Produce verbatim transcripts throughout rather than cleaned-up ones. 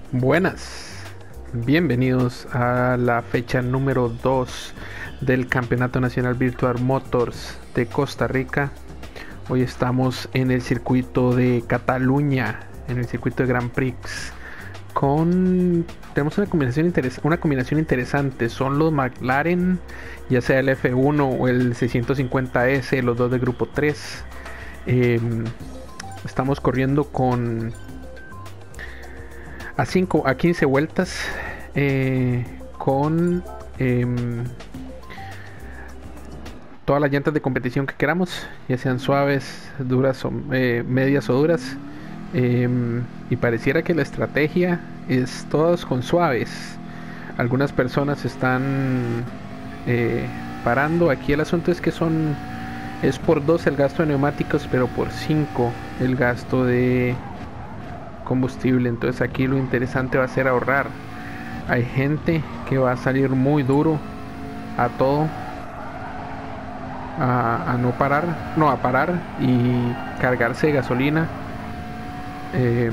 Buenas, bienvenidos a la fecha número dos del Campeonato Nacional Virtual Motors de Costa Rica. Hoy estamos en el circuito de Cataluña, en el circuito de Grand Prix. Con tenemos una combinación, interes una combinación interesante. Son los McLaren, ya sea el F uno o el seiscientos cincuenta S, los dos de grupo tres. Eh, estamos corriendo con a cinco a quince vueltas, eh, con eh, todas las llantas de competición que queramos, ya sean suaves, duras o eh, medias o duras. Eh, y pareciera que la estrategia es todas con suaves. Algunas personas están eh, parando. Aquí el asunto es que son es por dos el gasto de neumáticos, pero por cinco el gasto de combustible. Entonces aquí lo interesante va a ser ahorrar. Hay gente que va a salir muy duro a todo, a, a no parar, no a parar y cargarse de gasolina. Eh,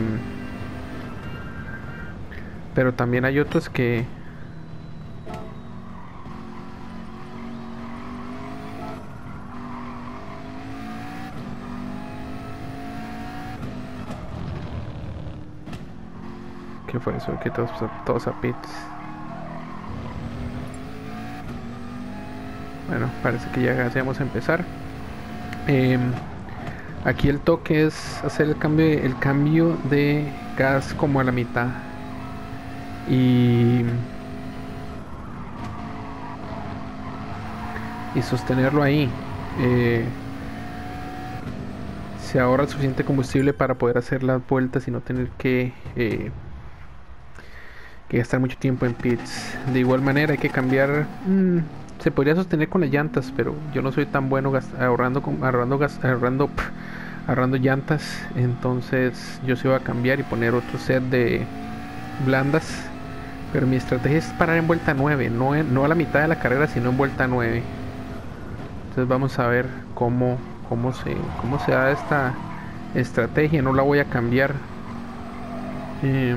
pero también hay otros que ¿qué fue eso? Que todos, todos a pits. Bueno, parece que ya vamos a empezar. Eh, aquí el toque es hacer el cambio, el cambio de gas como a la mitad y y sostenerlo ahí. Eh, se ahorra suficiente combustible para poder hacer las vueltas y no tener que eh, que gastar mucho tiempo en pits. De igual manera hay que cambiar. Mmm, se podría sostener con las llantas, pero yo no soy tan bueno ahorrando ahorrando ahorrando pff, ahorrando llantas. Entonces yo se iba a cambiar y poner otro set de blandas, pero mi estrategia es parar en vuelta nueve, no, en, no a la mitad de la carrera, sino en vuelta nueve. Entonces vamos a ver cómo cómo se cómo se da esta estrategia. No la voy a cambiar. eh,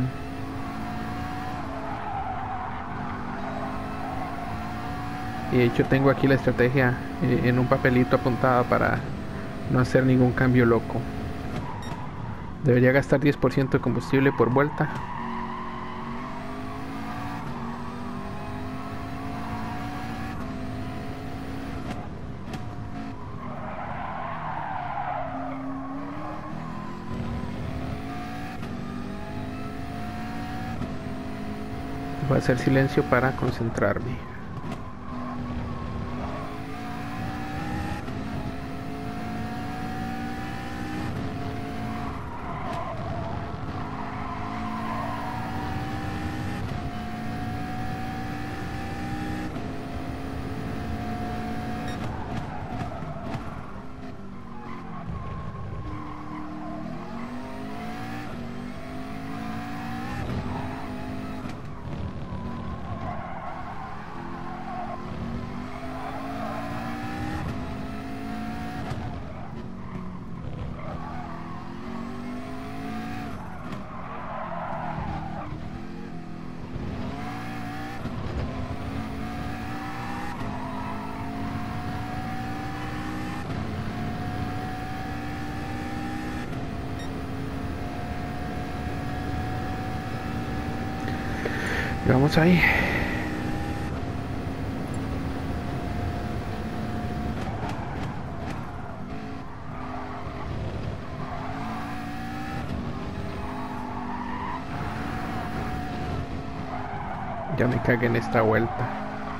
Y de hecho tengo aquí la estrategia eh, en un papelito apuntada para no hacer ningún cambio loco. Debería gastar diez por ciento de combustible por vuelta. Voy a hacer silencio para concentrarme. Y vamos ahí. Ya me cagué en esta vuelta.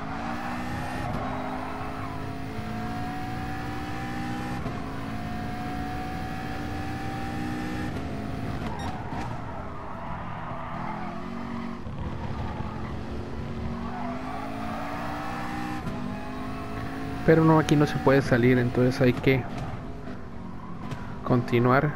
Pero no, aquí no se puede salir, entonces hay que continuar.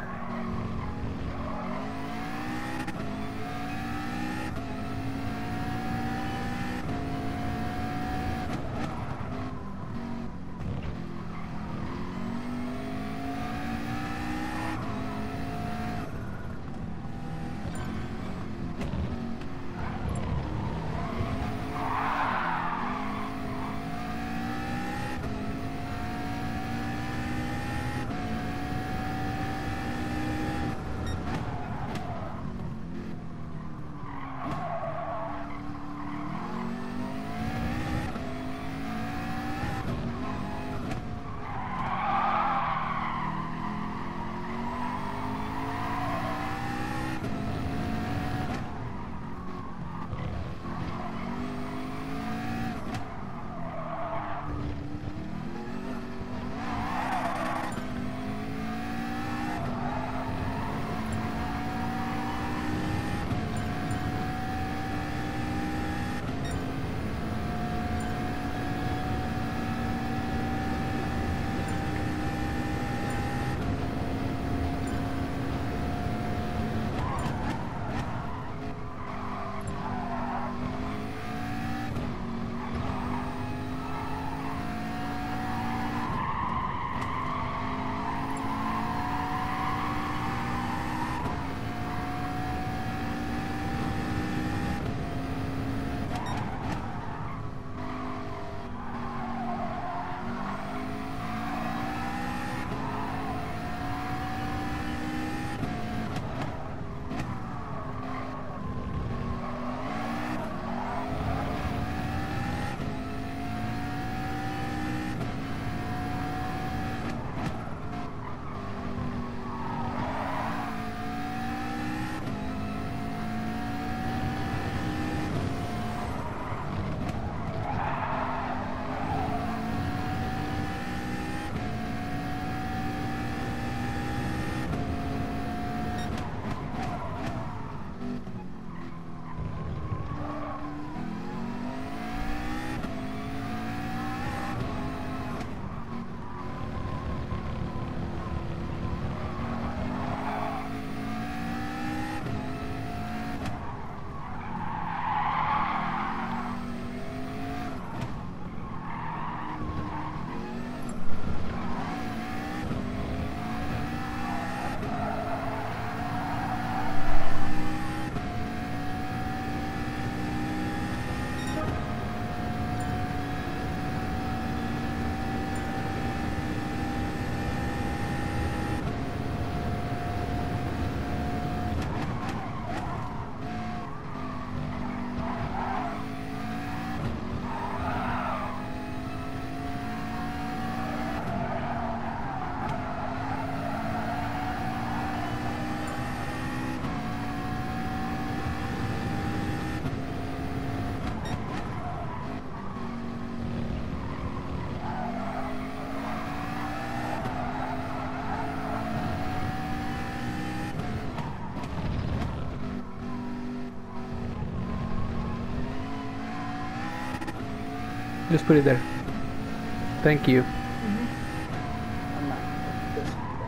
Just put it there. Thank you. I'm not this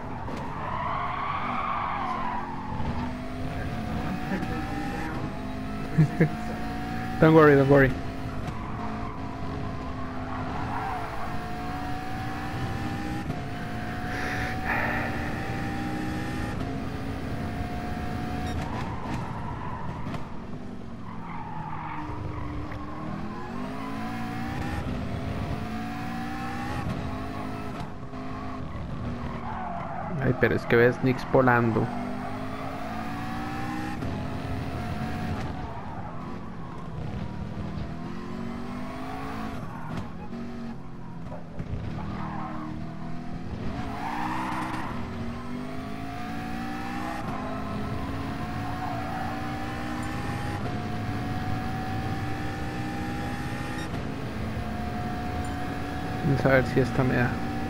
one. Don't worry, don't worry. Ay, pero es que ves Nix volando. Vamos a ver si esta me da.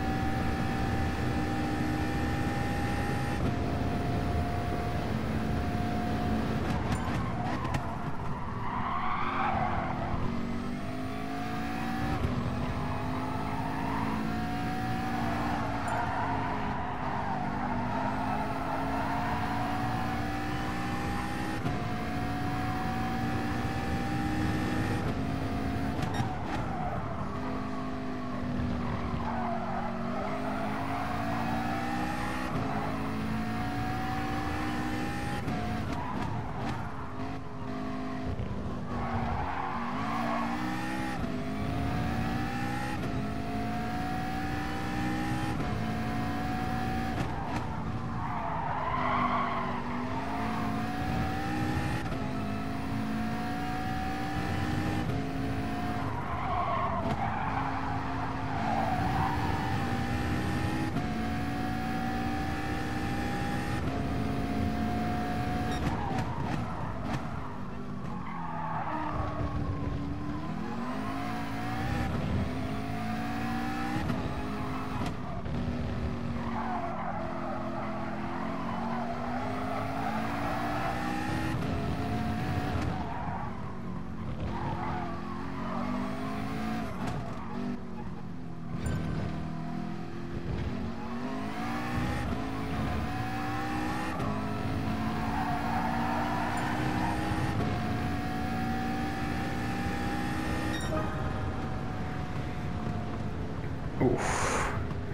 Uf.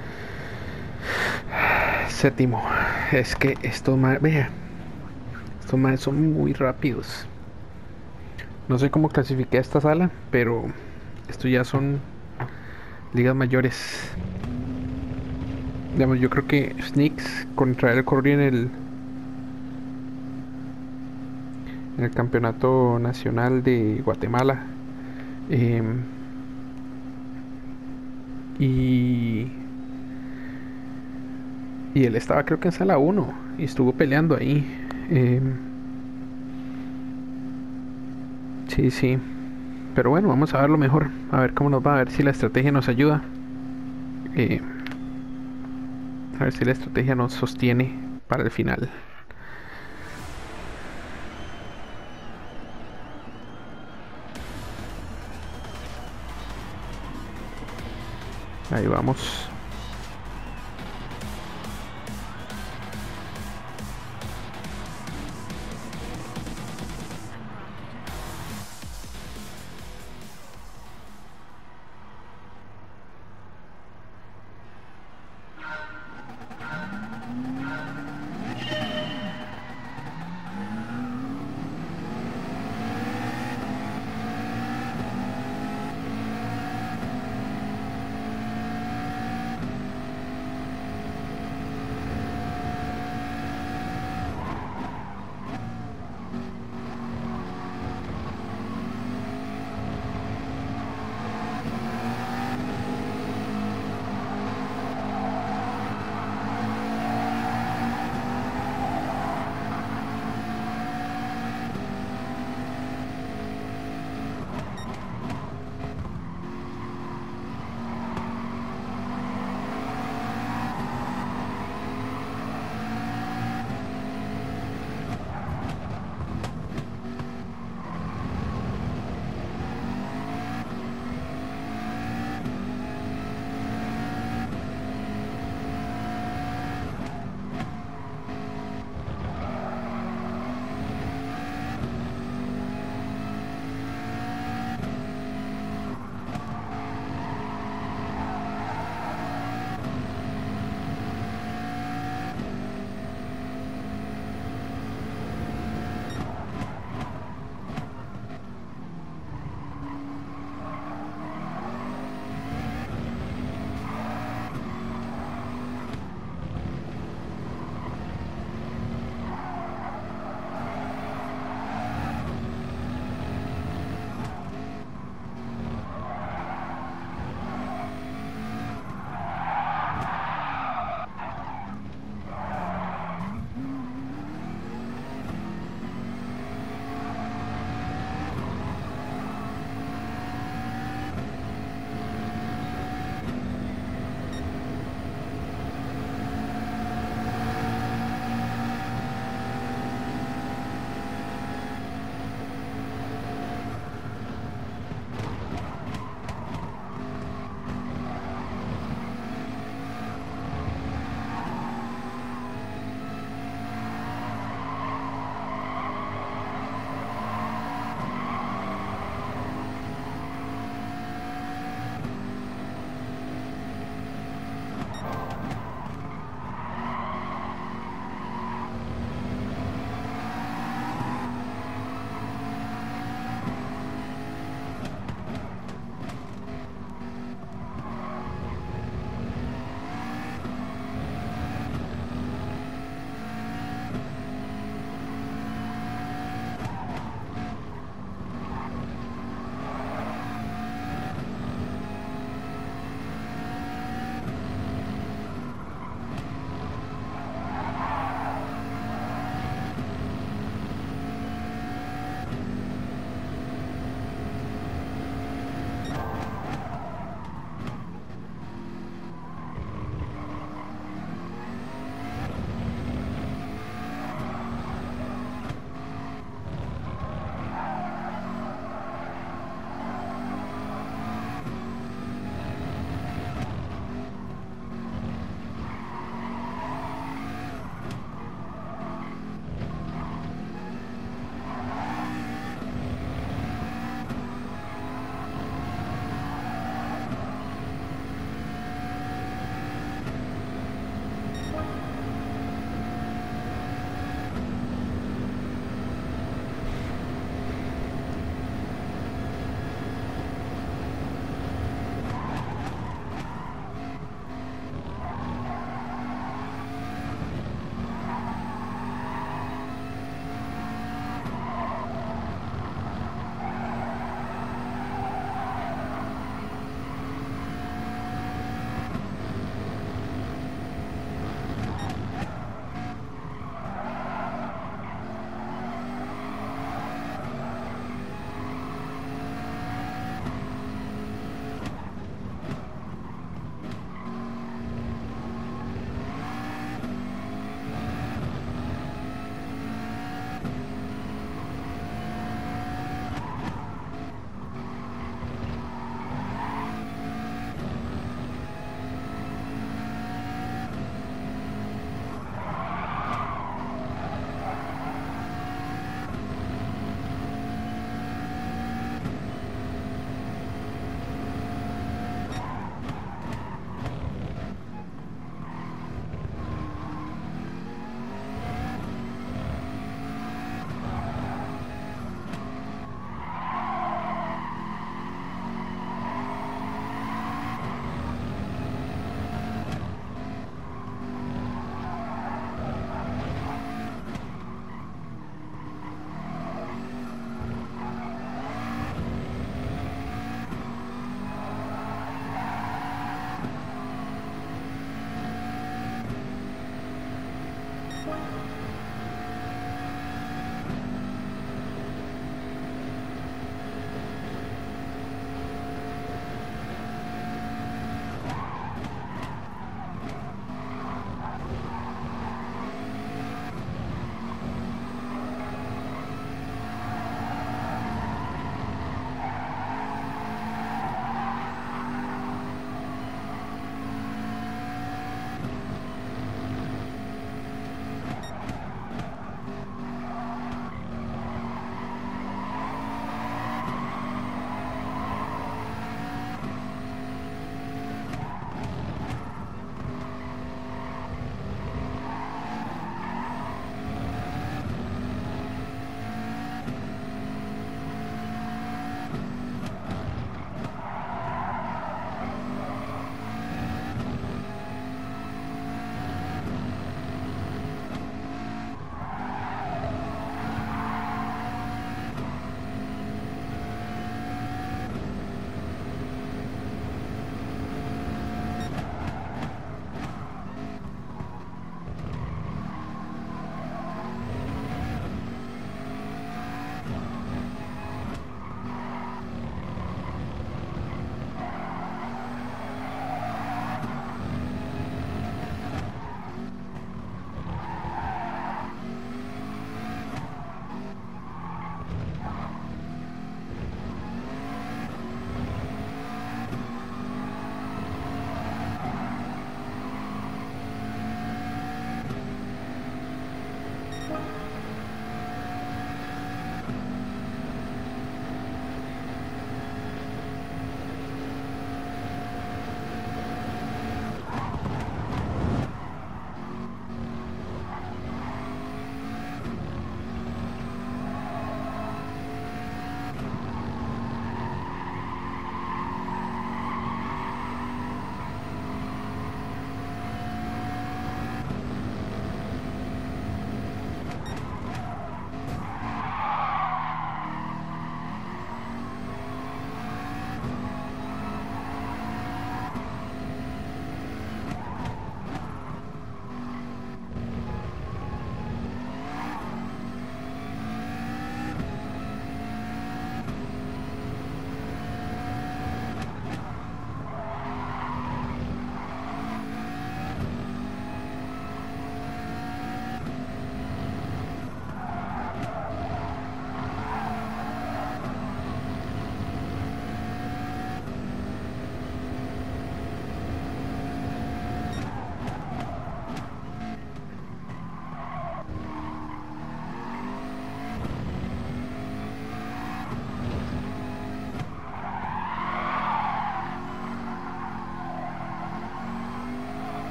Séptimo. Es que estos más, vea, estos más son muy rápidos. No sé cómo clasifiqué a esta sala, pero estos ya son ligas mayores. Digamos, yo creo que Snicks contra él corrió en el en el campeonato nacional de Guatemala. Eh, y y él estaba, creo que en sala uno y estuvo peleando ahí. Eh, sí, sí. Pero bueno, vamos a verlo mejor. A ver cómo nos va, a ver si la estrategia nos ayuda. Eh, a ver si la estrategia nos sostiene para el final. Ahí vamos.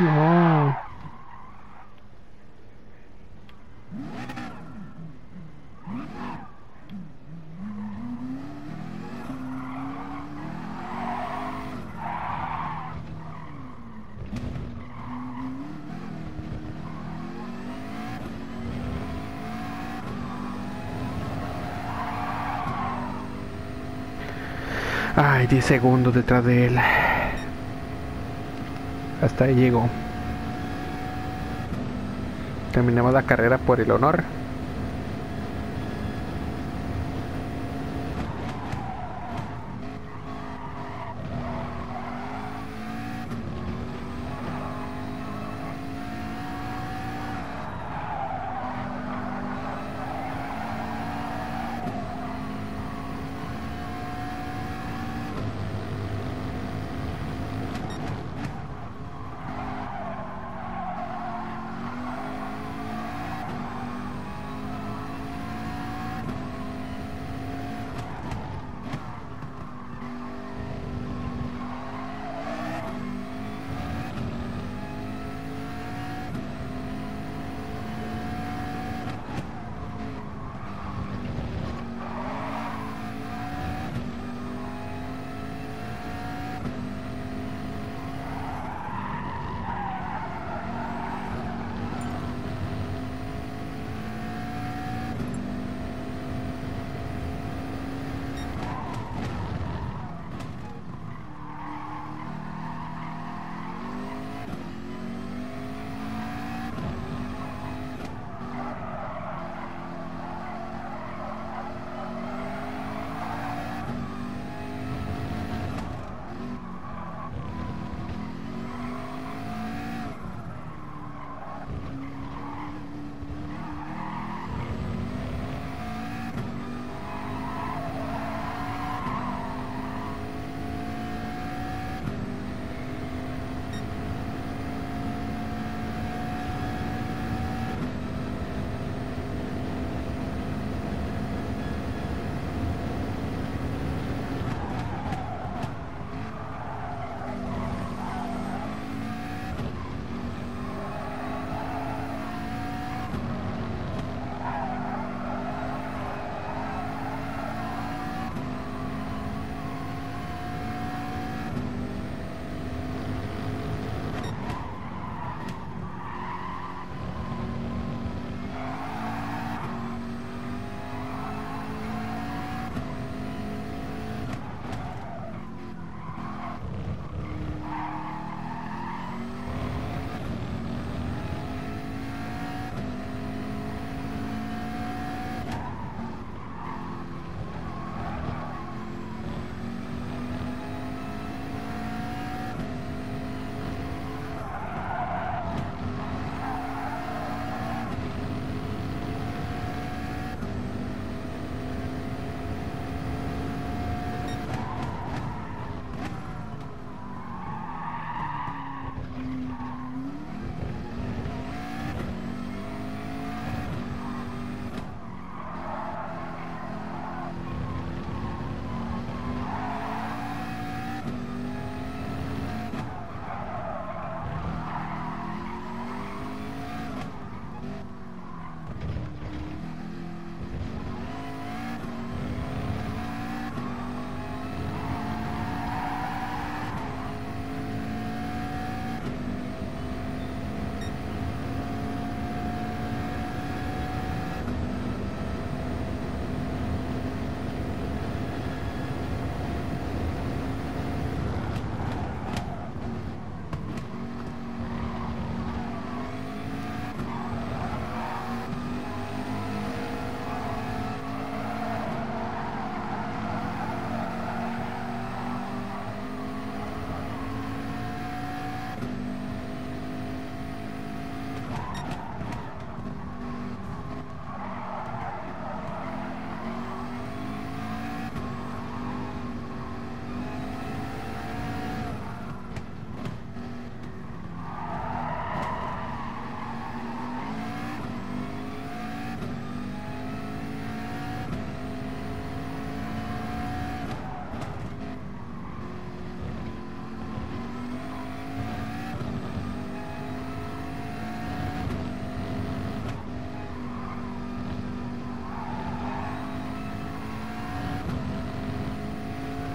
No. Ay, diez segundos detrás de él. Hasta ahí llegó. Terminamos la carrera por el honor.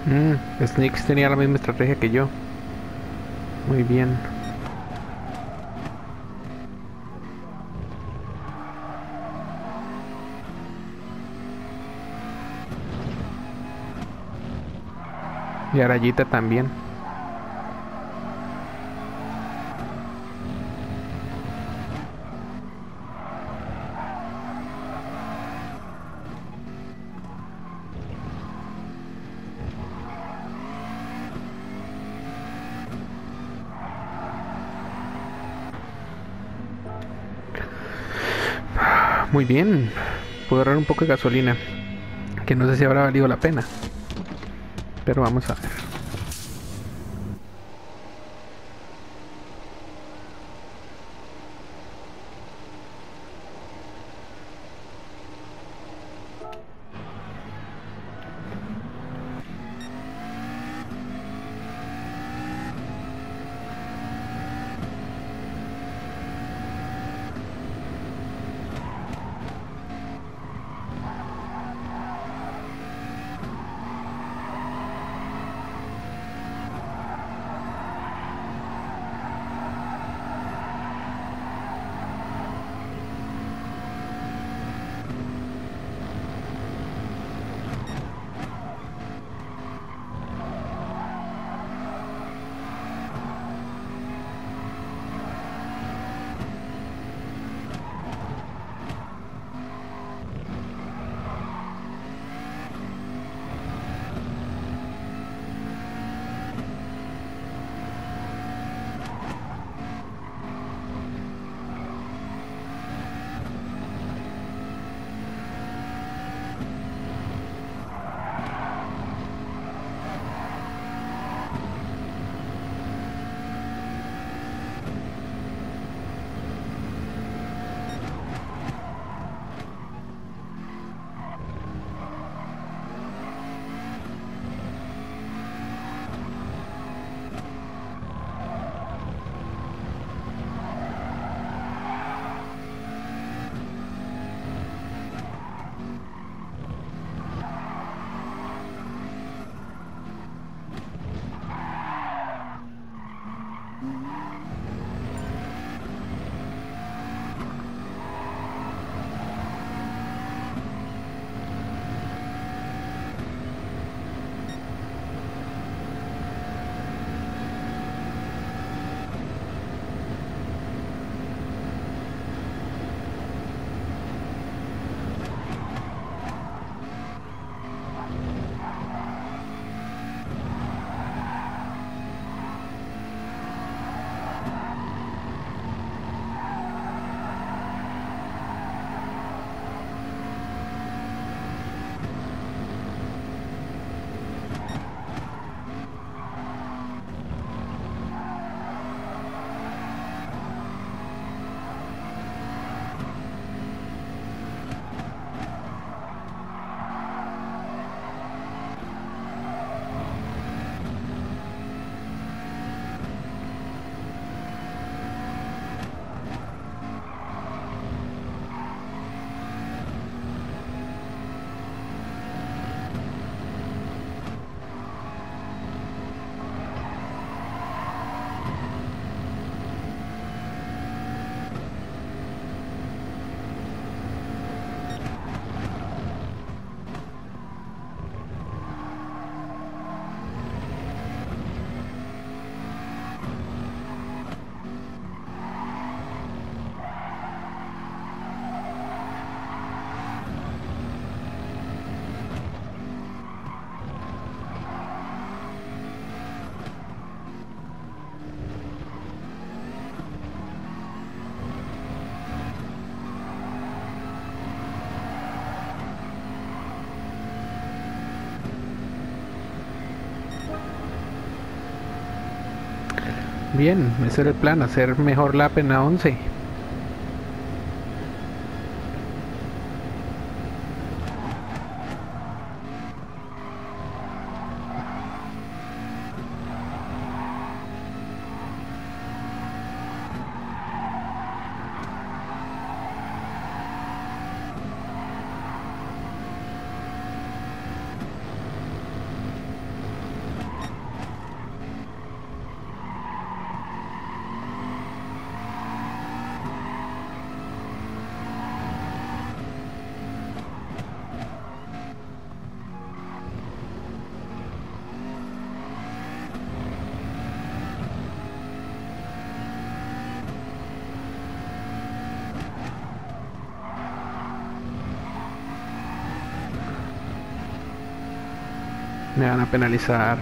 Mm, Snicks tenía la misma estrategia que yo. Muy bien. Y Arayita también. Muy bien. Puedo ahorrar un poco de gasolina. Que no sé si habrá valido la pena. Pero vamos a ver. Bien, ese era el plan, hacer mejor lap en la once. Me van a penalizar.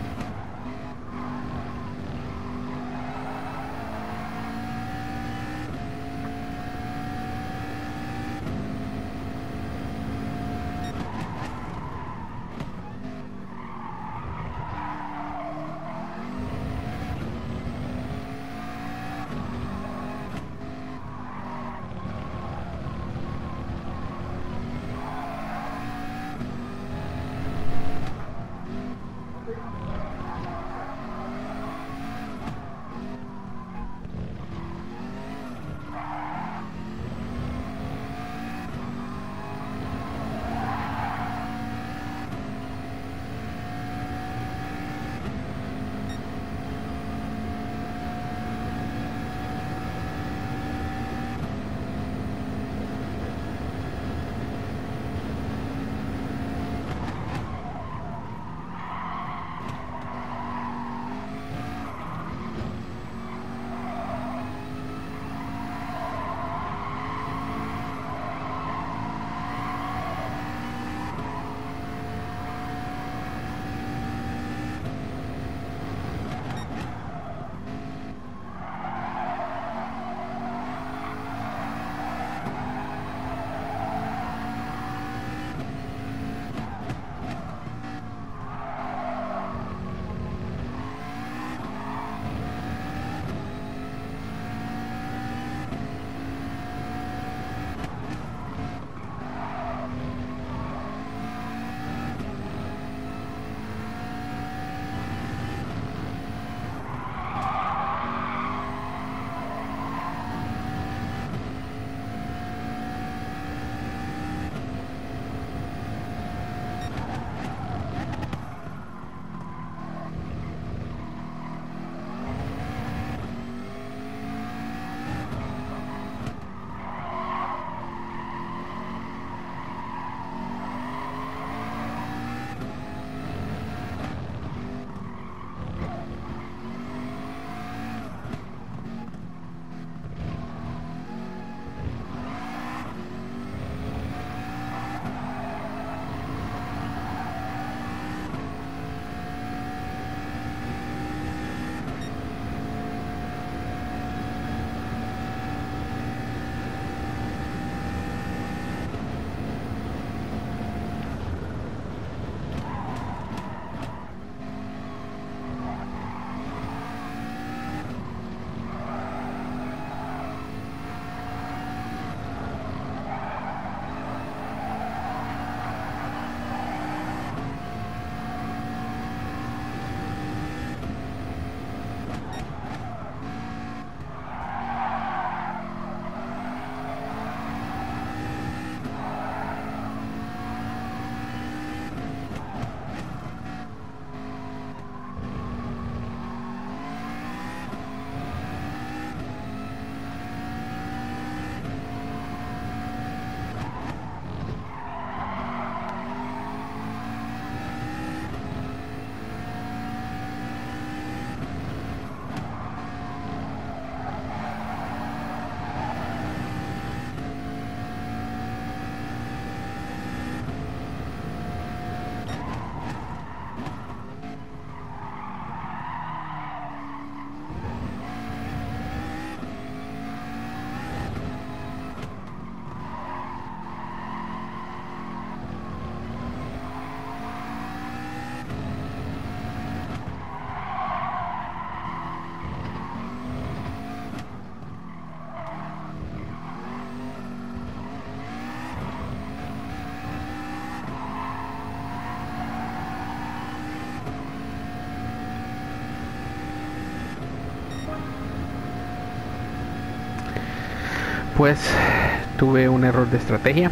Pues tuve un error de estrategia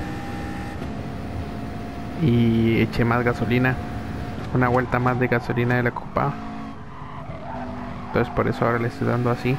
y eché más gasolina, una vuelta más de gasolina de la copa. Entonces por eso ahora le estoy dando así.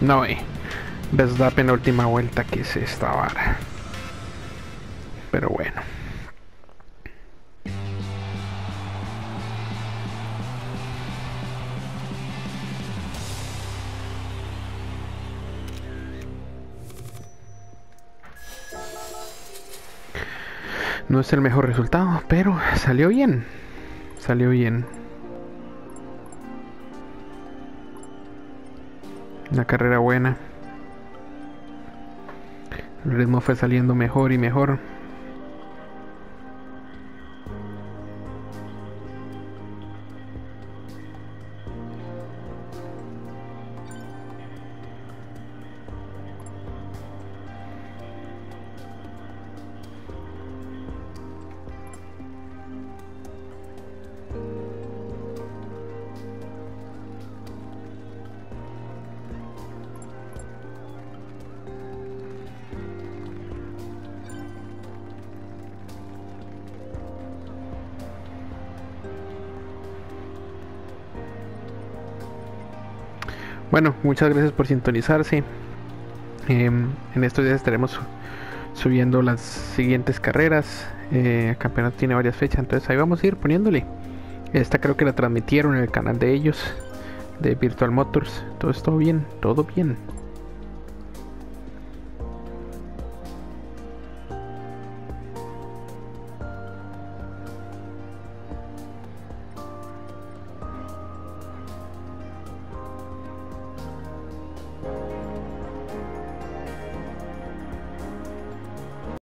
No, eh. Verstappen la última vuelta, que es esta vara. Pero bueno. No es el mejor resultado, pero salió bien. Salió bien. Una carrera buena. El ritmo fue saliendo mejor y mejor. Bueno, muchas gracias por sintonizarse. Eh, en estos días estaremos subiendo las siguientes carreras. Eh, el campeonato tiene varias fechas, entonces ahí vamos a ir poniéndole. Esta creo que la transmitieron en el canal de ellos, de Virtual Motors. Todo estuvo bien, todo bien.